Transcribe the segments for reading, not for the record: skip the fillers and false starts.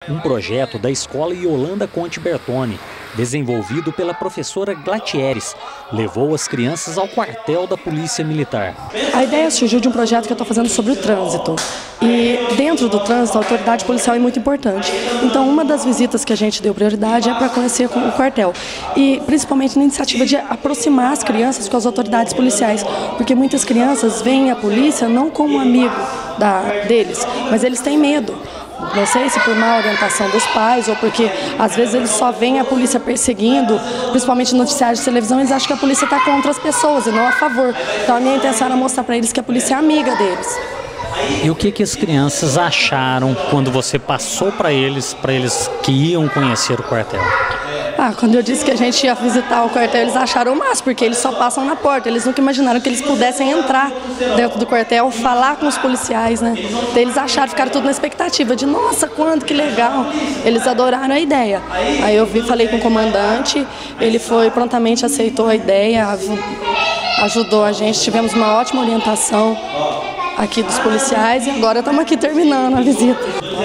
Um projeto da escola Yolanda Conte Bertoni, desenvolvido pela professora Glatieres, levou as crianças ao quartel da Polícia Militar. A ideia surgiu de um projeto que eu estou fazendo sobre o trânsito. E dentro do trânsito, a autoridade policial é muito importante. Então, uma das visitas que a gente deu prioridade é para conhecer o quartel. E principalmente na iniciativa de aproximar as crianças com as autoridades policiais. Porque muitas crianças veem a polícia não como um amigo deles, mas eles têm medo. Não sei se por má orientação dos pais ou porque às vezes eles só veem a polícia perseguindo, principalmente noticiários de televisão, eles acham que a polícia está contra as pessoas e não a favor. Então a minha intenção era mostrar para eles que a polícia é amiga deles. E o que as crianças acharam quando você passou para eles que iam conhecer o quartel? Quando eu disse que a gente ia visitar o quartel, eles acharam o máximo, porque eles só passam na porta. Eles nunca imaginaram que eles pudessem entrar dentro do quartel, falar com os policiais, né? Então, eles acharam, ficaram tudo na expectativa de, nossa, quando, que legal. Eles adoraram a ideia. Aí eu falei com o comandante, ele prontamente aceitou a ideia, ajudou a gente, tivemos uma ótima orientação aqui dos policiais e agora estamos aqui terminando a visita.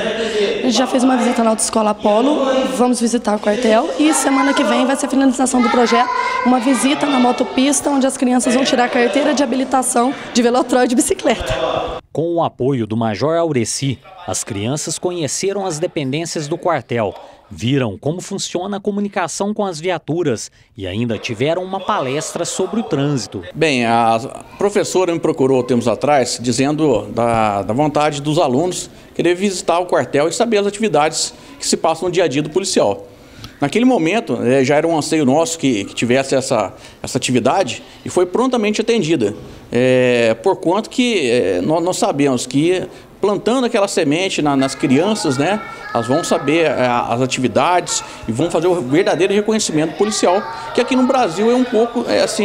A gente já fez uma visita na Autoescola Apolo, vamos visitar o quartel e semana que vem vai ser a finalização do projeto, uma visita na motopista onde as crianças vão tirar a carteira de habilitação de velotrol e de bicicleta. Com o apoio do Major Aureci, as crianças conheceram as dependências do quartel, viram como funciona a comunicação com as viaturas e ainda tiveram uma palestra sobre o trânsito. Bem, a professora me procurou tempos atrás dizendo da vontade dos alunos querer visitar o quartel e saber as atividades que se passam no dia a dia do policial. Naquele momento, já era um anseio nosso que tivesse essa atividade e foi prontamente atendida, por quanto que nós sabemos que plantando aquela semente nas crianças, né, elas vão saber as atividades e vão fazer o verdadeiro reconhecimento policial, que aqui no Brasil é um pouco,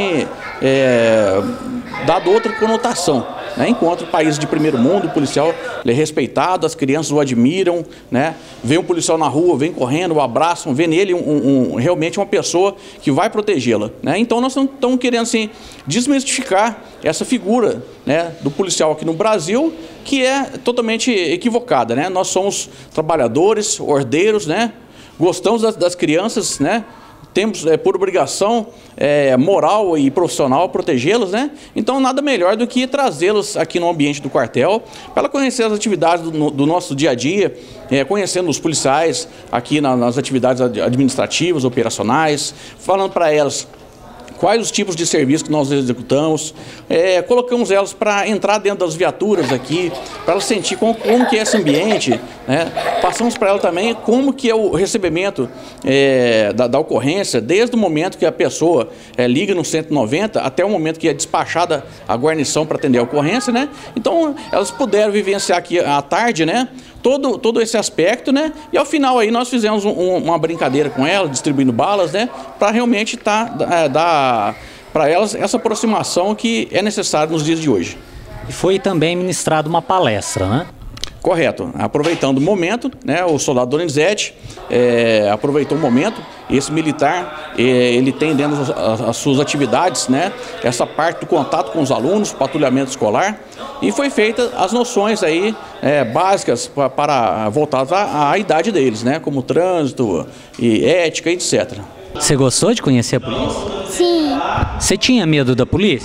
dado outra conotação. Né? Enquanto países de primeiro mundo, o policial é respeitado, as crianças o admiram, né? Vê um policial na rua, vem correndo, o abraçam, vê nele realmente uma pessoa que vai protegê-la. Né? Então nós estamos querendo assim, desmistificar essa figura, né, do policial aqui no Brasil, que é totalmente equivocada. Né? Nós somos trabalhadores, ordeiros, né? Gostamos das crianças, né? Temos por obrigação moral e profissional protegê-los, né? Então nada melhor do que trazê-los aqui no ambiente do quartel para conhecer as atividades do nosso dia a dia, conhecendo os policiais aqui nas atividades administrativas, operacionais, falando para elas quais os tipos de serviços que nós executamos, colocamos elas para entrar dentro das viaturas aqui, para elas sentir como que é esse ambiente, né? Passamos para ela também como que é o recebimento da ocorrência, desde o momento que a pessoa liga no 190 até o momento que é despachada a guarnição para atender a ocorrência, né? Então elas puderam vivenciar aqui à tarde, né? Todo esse aspecto, né? E ao final aí nós fizemos uma brincadeira com elas, distribuindo balas, né? Para realmente dar para elas essa aproximação que é necessária nos dias de hoje. E foi também ministrada uma palestra, né? Correto. Aproveitando o momento, né, o soldado Donizete aproveitou o momento, esse militar, ele tem dentro as suas atividades, né, essa parte do contato com os alunos, patrulhamento escolar, e foi feita as noções aí, básicas para voltadas à idade deles, né, como trânsito, e ética, etc. Você gostou de conhecer a polícia? Sim. Você tinha medo da polícia?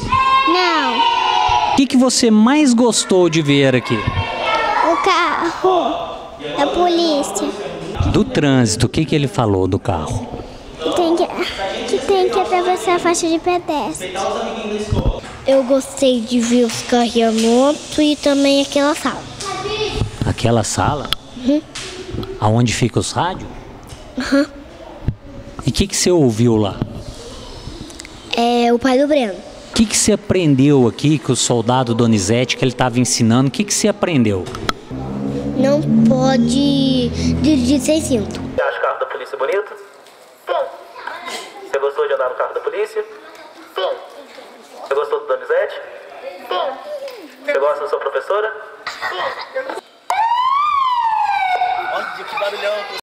Não. O que você mais gostou de ver aqui? O carro da polícia. Do trânsito, o que ele falou do carro? Que tem que atravessar a faixa de pedestre. Eu gostei de ver os carros e a moto e também aquela sala. Aquela sala? Uhum. Aonde fica os rádios? Uhum. E o que você ouviu lá? O pai do Breno. O que você aprendeu aqui com o soldado Donizete que ele estava ensinando? O que você aprendeu? Não pode dirigir sem cinto. Você acha o carro da polícia bonito? Sim. Você gostou de andar no carro da polícia? Sim. Você gostou do Donizete? Sim. Você gosta da sua professora? Sim. Olha que barulhão.